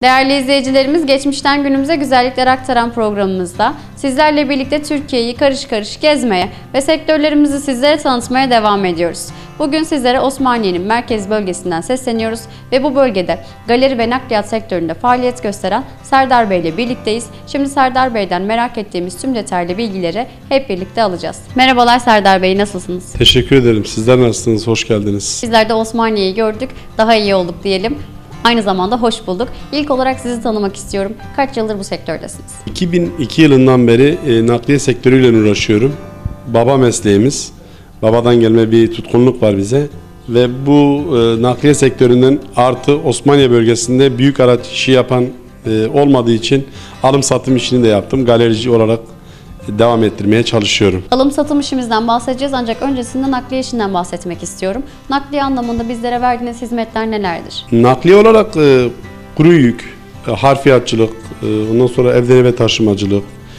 Değerli izleyicilerimiz, geçmişten günümüze güzellikler aktaran programımızda sizlerle birlikte Türkiye'yi karış karış gezmeye ve sektörlerimizi sizlere tanıtmaya devam ediyoruz. Bugün sizlere Osmaniye'nin merkez bölgesinden sesleniyoruz ve bu bölgede galeri ve nakliyat sektöründe faaliyet gösteren Serdar Bey ile birlikteyiz. Şimdi Serdar Bey'den merak ettiğimiz tüm detaylı bilgileri hep birlikte alacağız. Merhabalar Serdar Bey, nasılsınız? Teşekkür ederim. Sizler nasılsınız? Hoş geldiniz. Bizler de Osmaniye'yi gördük, daha iyi olduk diyelim. Aynı zamanda hoş bulduk. İlk olarak sizi tanımak istiyorum. Kaç yıldır bu sektördesiniz? 2002 yılından beri nakliye sektörüyle uğraşıyorum. Baba mesleğimiz. Babadan gelme bir tutkunluk var bize. Ve bu nakliye sektöründen artı Osmaniye bölgesinde büyük araç işi yapan olmadığı için alım satım işini de yaptım. Galerici olarak devam ettirmeye çalışıyorum. Alım satım işimizden bahsedeceğiz ancak öncesinde nakliye işinden bahsetmek istiyorum. Nakliye anlamında bizlere verdiğiniz hizmetler nelerdir? Nakliye olarak kuru yük, harfiyatçılık, ondan sonra evden eve taşımacılık,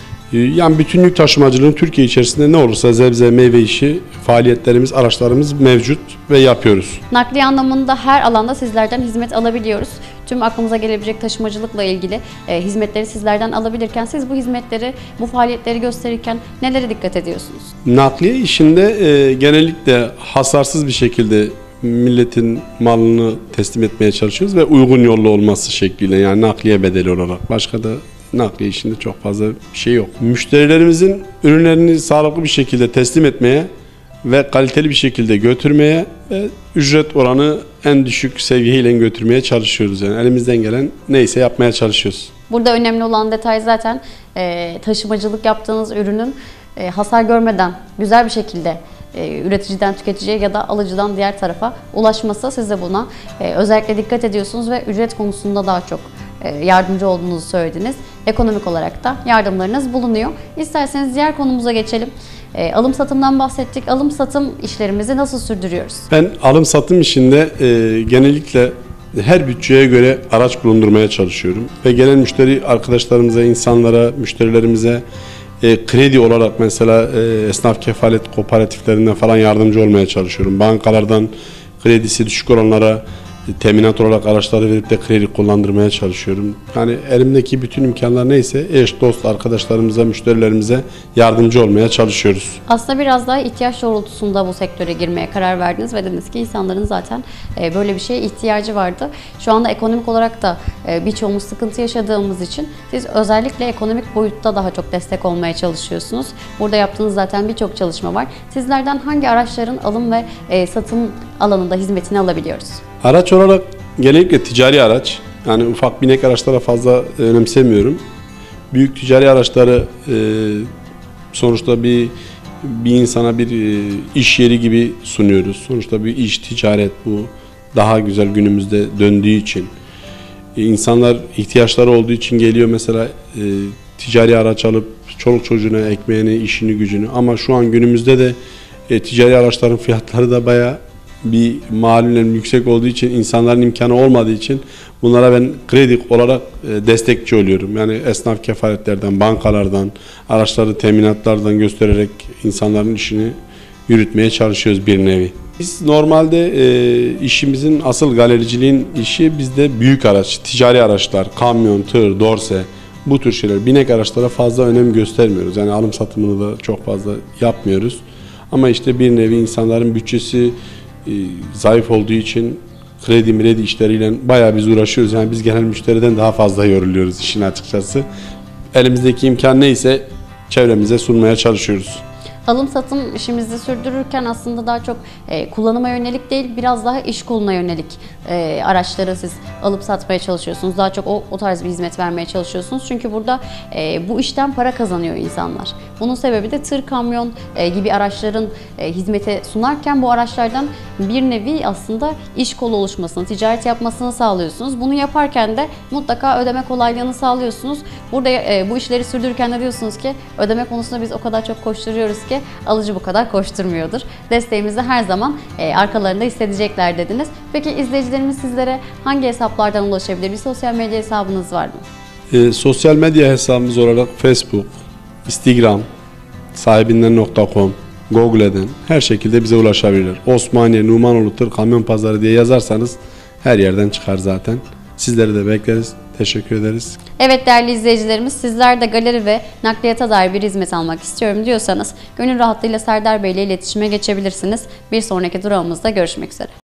yani bütün yük taşımacılığın Türkiye içerisinde ne olursa sebze, meyve işi faaliyetlerimiz, araçlarımız mevcut ve yapıyoruz. Nakliye anlamında her alanda sizlerden hizmet alabiliyoruz. Tüm aklımıza gelebilecek taşımacılıkla ilgili hizmetleri sizlerden alabilirken siz bu hizmetleri, bu faaliyetleri gösterirken nelere dikkat ediyorsunuz? Nakliye işinde genellikle hasarsız bir şekilde milletin malını teslim etmeye çalışıyoruz ve uygun yollu olması şekliyle, yani nakliye bedeli olarak. Başka da nakliye işinde çok fazla bir şey yok. Müşterilerimizin ürünlerini sağlıklı bir şekilde teslim etmeye ve kaliteli bir şekilde götürmeye ve ücret oranı en düşük seviyeyle götürmeye çalışıyoruz. Yani elimizden gelen neyse yapmaya çalışıyoruz. Burada önemli olan detay zaten taşımacılık yaptığınız ürünün hasar görmeden güzel bir şekilde üreticiden tüketiciye ya da alıcıdan diğer tarafa ulaşması. Siz de buna özellikle dikkat ediyorsunuz ve ücret konusunda daha çok yardımcı olduğunuzu söylediniz. Ekonomik olarak da yardımlarınız bulunuyor. İsterseniz diğer konumuza geçelim. Alım satımdan bahsettik. Alım satım işlerimizi nasıl sürdürüyoruz? Ben alım satım işinde genellikle her bütçeye göre araç bulundurmaya çalışıyorum. Ve gelen müşteri arkadaşlarımıza, insanlara, müşterilerimize kredi olarak mesela esnaf kefalet kooperatiflerinden falan yardımcı olmaya çalışıyorum. Bankalardan kredisi düşük olanlara teminat olarak araçları verip de kredi kullandırmaya çalışıyorum. Yani elimdeki bütün imkanlar neyse eş, dost, arkadaşlarımıza, müşterilerimize yardımcı olmaya çalışıyoruz. Aslında biraz daha ihtiyaç doğrultusunda bu sektöre girmeye karar verdiniz ve dediniz ki insanların zaten böyle bir şeye ihtiyacı vardı. Şu anda ekonomik olarak da birçoğumuz sıkıntı yaşadığımız için siz özellikle ekonomik boyutta daha çok destek olmaya çalışıyorsunuz. Burada yaptığınız zaten birçok çalışma var. Sizlerden hangi araçların alım ve satım alanında hizmetini alabiliyoruz? Araç olarak genellikle ticari araç, yani ufak binek araçlara fazla önemsemiyorum. Büyük ticari araçları sonuçta bir insana bir iş yeri gibi sunuyoruz. Sonuçta bir iş, ticaret bu daha güzel günümüzde döndüğü için. İnsanlar ihtiyaçları olduğu için geliyor mesela ticari araç alıp çoluk çocuğuna ekmeğini, işini, gücünü. Ama şu an günümüzde de ticari araçların fiyatları da bayağı bir malulen yüksek olduğu için, insanların imkanı olmadığı için bunlara ben kredi olarak destekçi oluyorum. Yani esnaf kefaletlerden, bankalardan, araçları teminatlardan göstererek insanların işini yürütmeye çalışıyoruz bir nevi. Biz normalde işimizin asıl galericiliğin işi bizde büyük araç, ticari araçlar, kamyon, tır, dorse, bu tür şeyler. Binek araçlara fazla önem göstermiyoruz. Yani alım satımını da çok fazla yapmıyoruz. Ama işte bir nevi insanların bütçesi zayıf olduğu için kredi işleriyle bayağı biz uğraşıyoruz. Yani biz genel müşteriden daha fazla yoruluyoruz işin açıkçası. Elimizdeki imkan neyse çevremize sunmaya çalışıyoruz. Alım satım işimizi sürdürürken aslında daha çok kullanıma yönelik değil, biraz daha iş koluna yönelik araçları siz alıp satmaya çalışıyorsunuz. Daha çok o tarz bir hizmet vermeye çalışıyorsunuz. Çünkü burada bu işten para kazanıyor insanlar. Bunun sebebi de tır, kamyon gibi araçların hizmete sunarken bu araçlardan bir nevi aslında iş kolu oluşmasını, ticaret yapmasını sağlıyorsunuz. Bunu yaparken de mutlaka ödeme kolaylığını sağlıyorsunuz. Burada bu işleri sürdürürken de diyorsunuz ki ödeme konusunda biz o kadar çok koşturuyoruz ki alıcı bu kadar koşturmuyordur. Desteğimizi her zaman arkalarında hissedecekler dediniz. Peki izleyicilerimiz sizlere hangi hesaplardan ulaşabilir? Bir sosyal medya hesabınız var mı? Sosyal medya hesabımız olarak Facebook, Instagram, sahibinden.com, Google'den her şekilde bize ulaşabilirler. Osmaniye Numanoğlu Tır Kamyon Pazarı diye yazarsanız her yerden çıkar zaten. Sizleri de bekleriz. Teşekkür ederiz. Evet değerli izleyicilerimiz, sizler de galeri ve nakliyata dair bir hizmet almak istiyorum diyorsanız gönül rahatlığıyla Serdar Bey ile iletişime geçebilirsiniz. Bir sonraki durağımızda görüşmek üzere.